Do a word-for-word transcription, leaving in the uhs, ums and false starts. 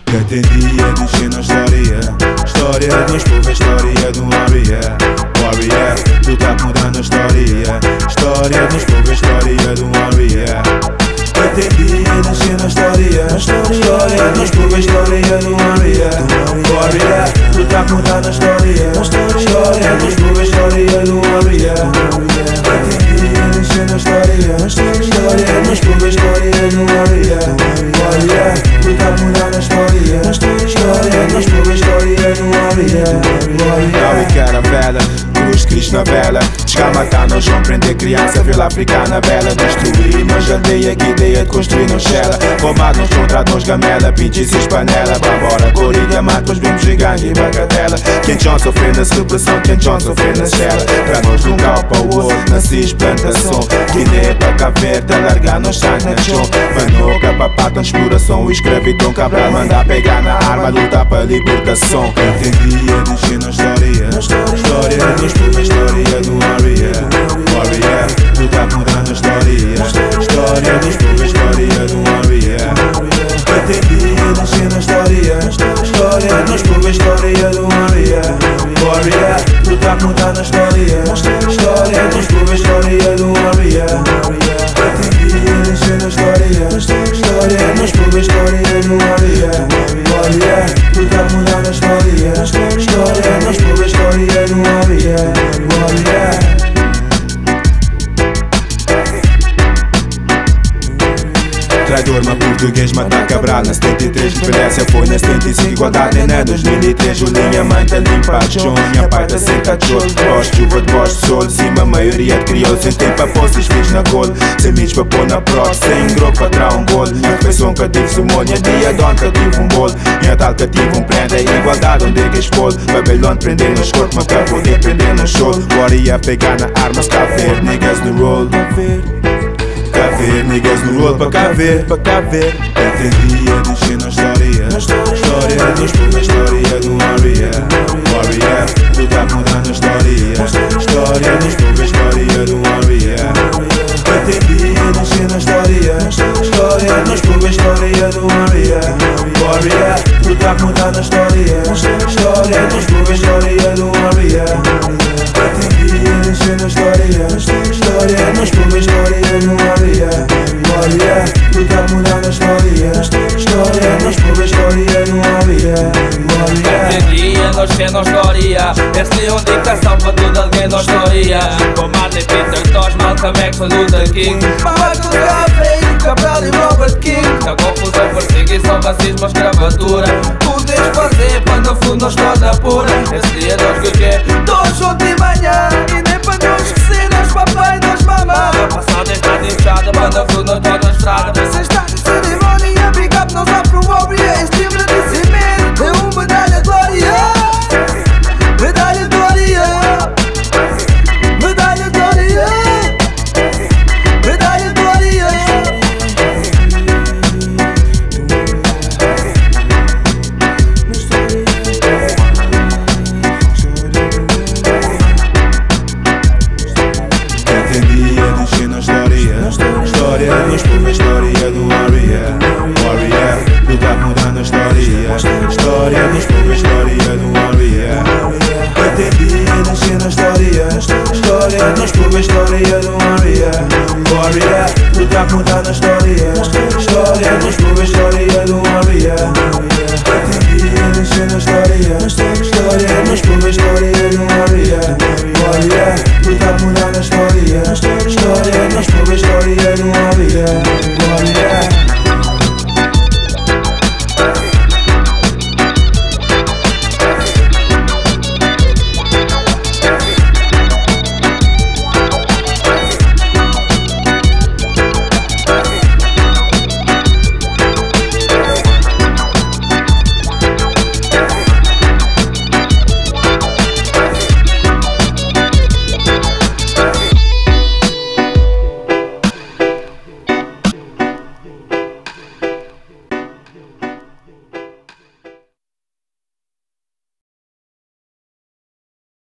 Pretendia descer na história, história de nós povo, a história de um warrior. Warrior, tu tá mudando a história, história de nós povo, a história de um warrior. Pretendia descer na história, história de nós povo, a história de um warrior. Warrior, tu tá mudando a história, história de nós povo, a história de um warrior. Pretendia descer na história, história de nós povo, a história de um warrior. Warrior, tu tá mudando a história, história de nós povo, a história de um warrior. Warrior, caravela, cruz, Cristo na vela. Chegar a matar, nós vamos prender criança, vila africana bela. Destruir, nós aldeia, que ideia de construir nos chela. Roubado, nós contrato, nós gamela, pintices panela. Vambora, corilha, mata, nós vimos gigante e bagatela. Quem John sofreu na celebração, quem John sofreu na cela. Pra nós de um gal para o outro, nascis plantação. Guiné para cá verde, largar, nós sai na chão. Manoca, papata, exploração, escravidão. Cabral, mandar pegar na arma, lutar para libertação. Entendia, descer na história, história de nós povo, a história do warrior. Warrior, tu tá mudando a história, história de nós povo, a história do warrior. Pretendia descer na história, história de nós povo, a história do warrior. Warrior, tu tá mudando a história, história de nós povo, a história do warrior. Pretendia descer na história, história de nós povo, a história do warrior. Warrior, tu tá mudando a história, história de nós povo, a história do warrior. Warrior. Traidor, mas português mata Cabral na setenta e três. Diferença foi na setenta e cinco, igualdade na dois mil e três. Julinha, mãe tá limpa a chão, minha pai tá senta de choro. Bosta, chuva de bosta, sol, cima a maioria de crioulos. Sem tempo para pôr seus filhos na cola, sem mitos para pôr na prova, sem groco para trás um golo. Minha refeição que tive sumonha, dia de onde que tive um bolo. Minha tal que tive um prenda, igualdade onde é que expôs. Babylon prender nos corpos, mas cá poder prender no show. Warrior pegar na arma, está a ver, niggas no roll. Cá ver, niggas no rolo, pra cá ver, pra cá ver. Pretendia descer na história, história de nós povo, a história do warrior. Warrior, tu tá mudando a história, história de nós povo, a história do warrior. Pretendia descer na história, história de nós povo, a história do warrior. Warrior, tu tá mudando a história, história de nós povo, a história do warrior. Pretendia descer na história, história de nós povo, a história do warrior. Warrior, tu tá mudando a história, história de nós povo, a história do warrior. Pretendia nós ser na história, essa é uma indicação para toda alguém na história. Com Martin Peter Tosh, Malcolm X, Luther King, Michael Garvey, Cabral e Robert King. Na confusão, perseguição, racismo, escravatura. Podes fazer para no fundo nós toda pura. Esse dia nós que é dois ou de manhã, e nem para nós esquecer nós papai e nós mamã. A passada está fechada, mas no fundo nós toda a estrada. Você está de cerimónia, big up nós afro warrior. Este livro de cimento é uma medalha de glória. Medalha de glória. Medalha de glória. Medalha de glória. Pretendia descer na história, história de nós povo, a história do warrior. Warrior, tu tá mudando a história, história de nós povo, a história do warrior. Pretendia descer na história, história de nós povo, a história do warrior. Warrior, tu tá mudando a história, história de nós povo, a história do warrior. Pretendia descer na história, história de nós povo, a história